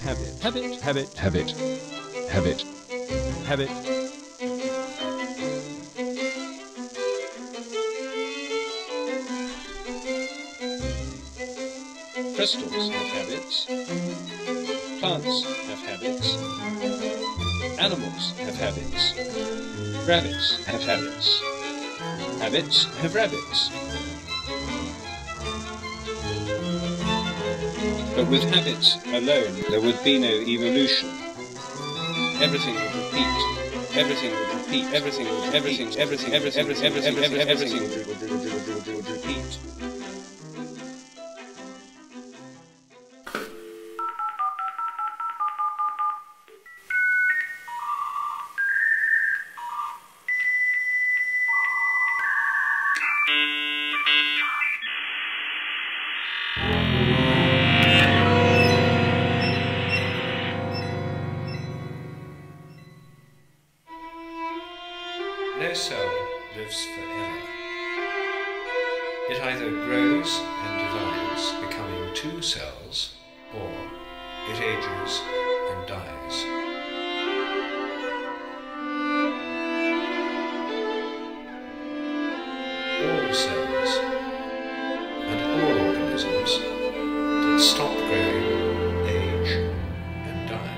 habit, habit, habit, habit, habit, habit. Crystals have habits. Plants have habits. Animals have habits. Rabbits have habits. Habits have rabbits. But with habits alone, there would be no evolution. Everything would repeat. Everything would repeat. Everything would everything would repeat. No cell lives forever. It either grows and divides, becoming two cells, or it ages and dies. All cells and all organisms that stop growing, age, and die.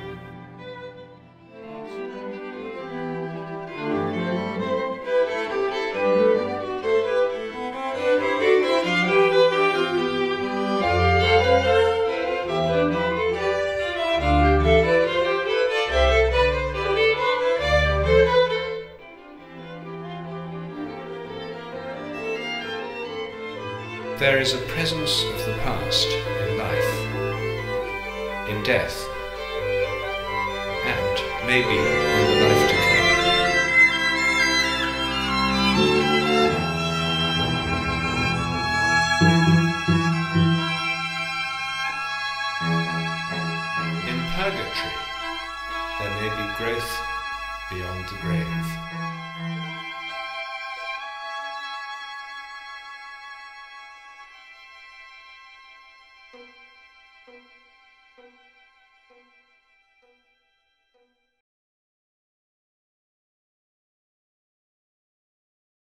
There is a presence of the past in life, in death, and maybe in the life to come. In purgatory, there may be growth beyond the grave.